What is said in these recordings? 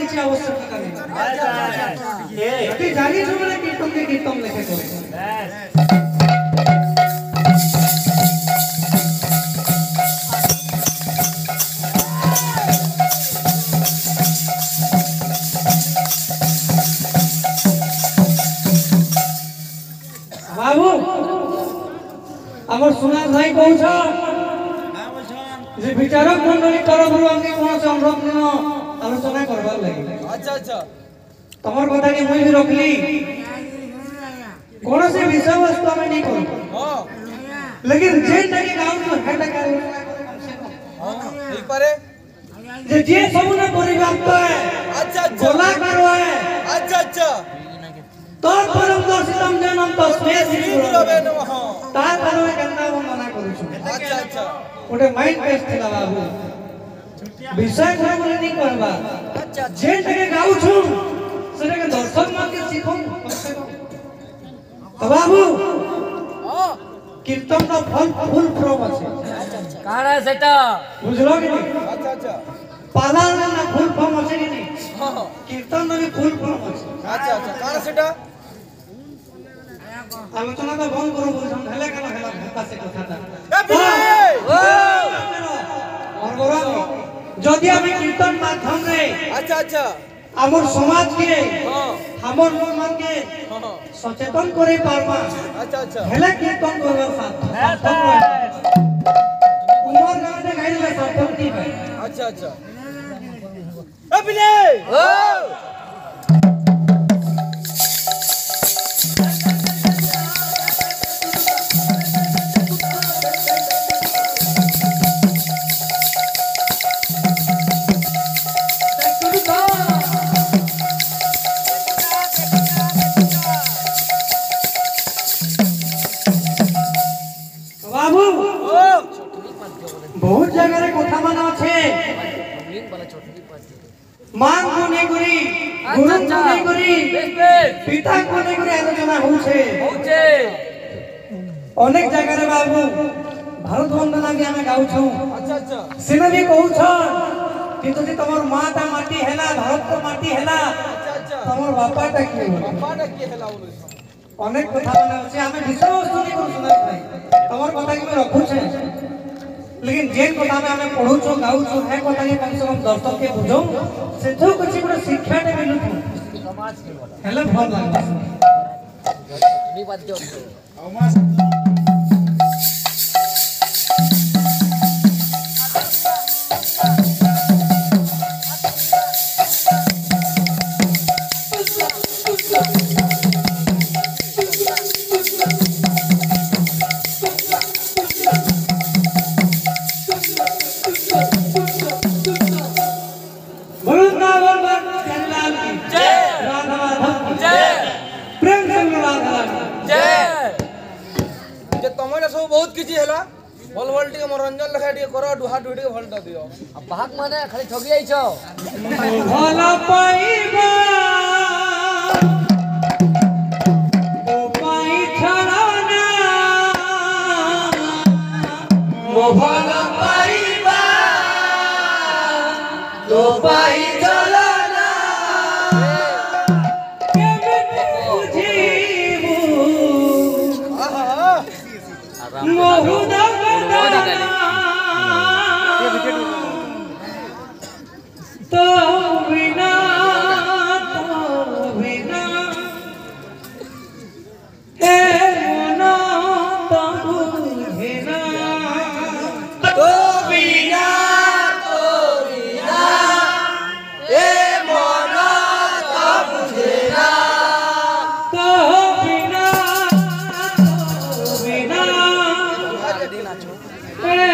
किसी आवश्यकता नहीं ये जानी जो मैंने कीर्तन लेके करे बाबू हमर सुना भाई कहू छ जे विचारक मंडली तरफ हमके कोन से अनुरोध न आलोचना करबा लागि। अच्छा तमर कथा के मुई भी रखली कोन से विषय वस्तु में नहीं करू लेकिन जे तके गांव तो हेटा कर कम से कम हां ठीक पारे जे सब न परिव्याप्त है। अच्छा गोला करो है। अच्छा तो परम दर्शितम जनम तस्मै श्री गुरवे नमः तार परमे गंगा वंदना करू छु। अच्छा ओटे माइंड टेस्ट थिला बाबू विषय को बोले नहीं करबा। अच्छा जे तके गाउ छु सेटा के दर्शक मान के सीखो बाबू कीर्तन का फल फूल प्रम আছে। अच्छा कारा सेटा बुझलो कि नहीं। अच्छा पाला ना फूल फल আছে कि नहीं। हां कीर्तन में भी फूल फल আছে। अच्छा कारा सेटा आलोचना तो बंद करो बोल हम हेले केना हेला भक्ता से कथा ए बिले और गौरव जदि हम कीर्तन माध्यम रे अच्छा हमर समाज के हमर मन के सचेतन करे पारबा। अच्छा हेले कीर्तन करबा साथ उमर गाने गाइले सार्थकती भाई। अच्छा ए बिले बहुत जगह रे कथा माना छे मां को नहीं करी गुरु को नहीं करी पिता को नहीं करी आलोचना होछे अनेक जगह रे बाबू भारत वंदना के हमें गाउ छु। अच्छा सिने भी कहू छ कि तुझे तमर माता माटी हैला भारत को माटी हैला। अच्छा तमर बापाटा की हैला अनेक कथा माने छे हमें विषय वस्तु नहीं करू सुना भाई तमर कथा के मैं रखू छे लेकिन जेन कथा में हमें पढ़ू छो गाउ छो है कथा के कम से कम दर्शक के बुझो से तो कुछ बड़ा शिक्षा ने मिलू समाज के बोला हेले भल लागबा नहीं बात जो बहुत किछि हैला भल भल टिके मनोरंजन लखा टिके करो दुहा दुटी के भलटा दियो अब भाग माने खाली ठगी आइ छ भला पाइबा ओ पाई छराना ओ भला पाइबा तो पाई चलना केमे बुझीबू मोहुदा तो बिना हे मना तो बुझेना तो बिना हे मना तो बुझेना तो बिना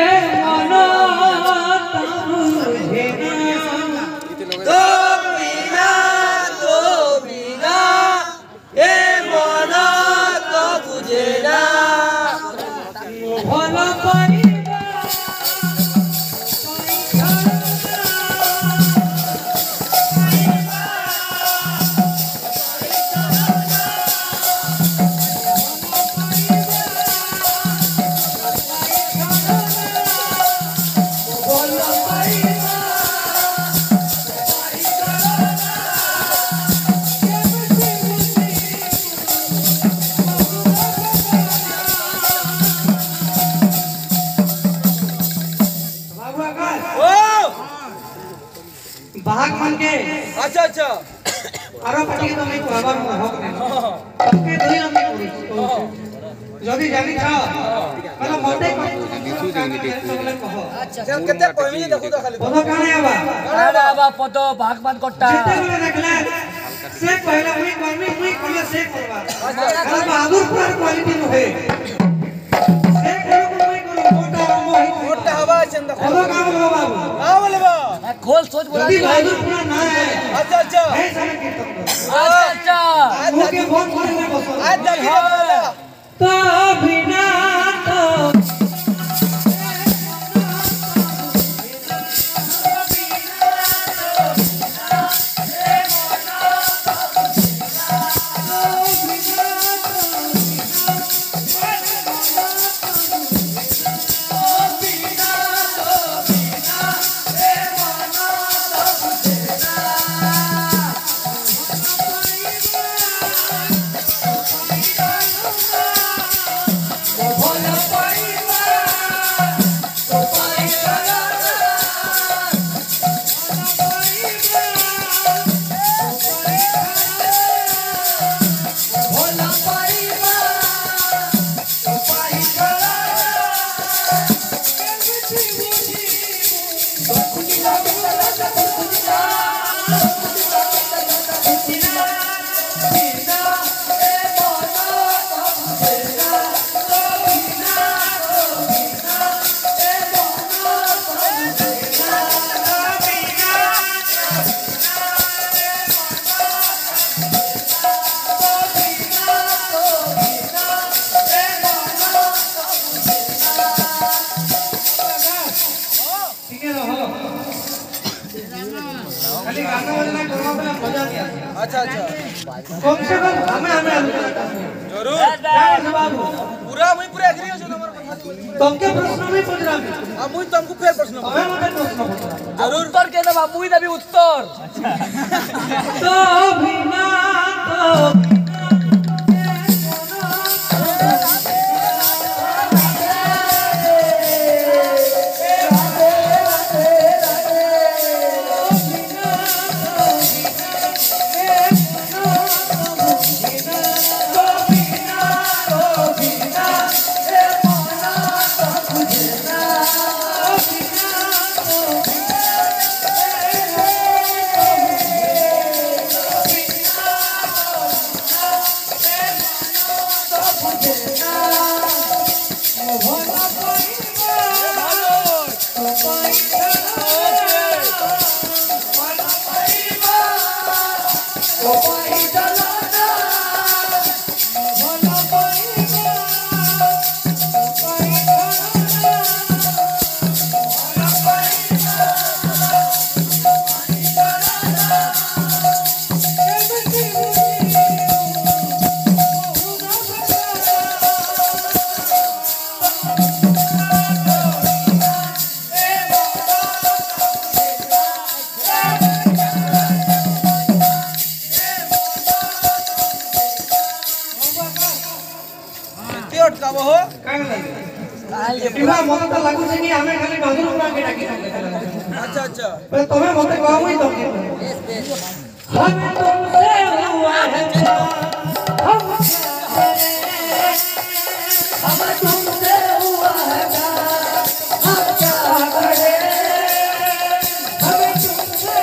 बाहक मन के अच्छा अच्छा आरो पार्टी के तो मैं कहबार हक नै सबके दुई हम करू जदी जानि छ मतलब मते कह अच्छा केते कहमी देखु तो खाली पद काणे आबा पद भागमान कट्टा जेते बेले देखला से पहला मुई कले से करबा अच्छा बहादुर पूरा क्वालिटी न है से करो मुई करो मोटा हवा चंदा पद काम हो बाबू हां बोले बा खोल सोच बोला जदी बहादुर पूरा ना है अच्छा अच्छा है सारे कीर्तन अच्छा मुके फोन करे में बस आज देखिए तो बिना तो अच्छा अच्छा कम से कम हमें जरूर बाबू पूरा मुई पूरा एग्री हो नंबर कथा तुमके प्रश्न में पजराम आ मुई तुमको फेर प्रश्न हमें मते प्रश्न पजराम जरूर उत्तर के ना मुई देबी उत्तर तो बिना तो अटकाबो हो काहे लागे इमा मते त लागु छै कि हमें खाली बहादुर पूरा के डाकी अच्छा अच्छा पर तुम्हें मते कहबो ही तो हमें तुमसे हुआ है हम तुमसे हुआ है हम क्या करें हमें तुमसे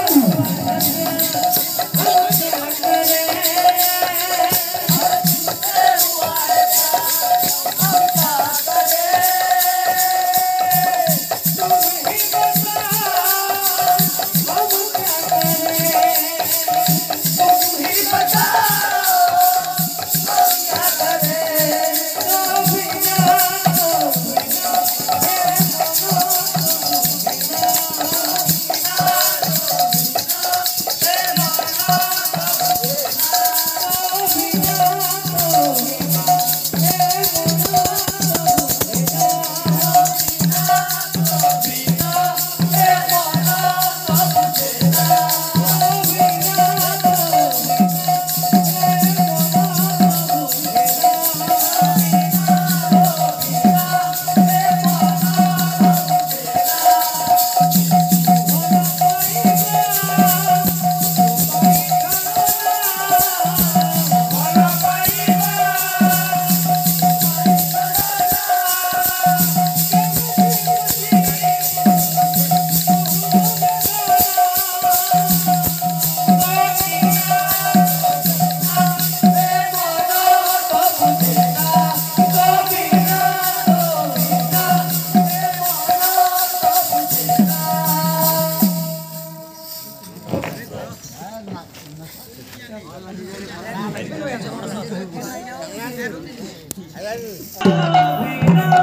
वीरा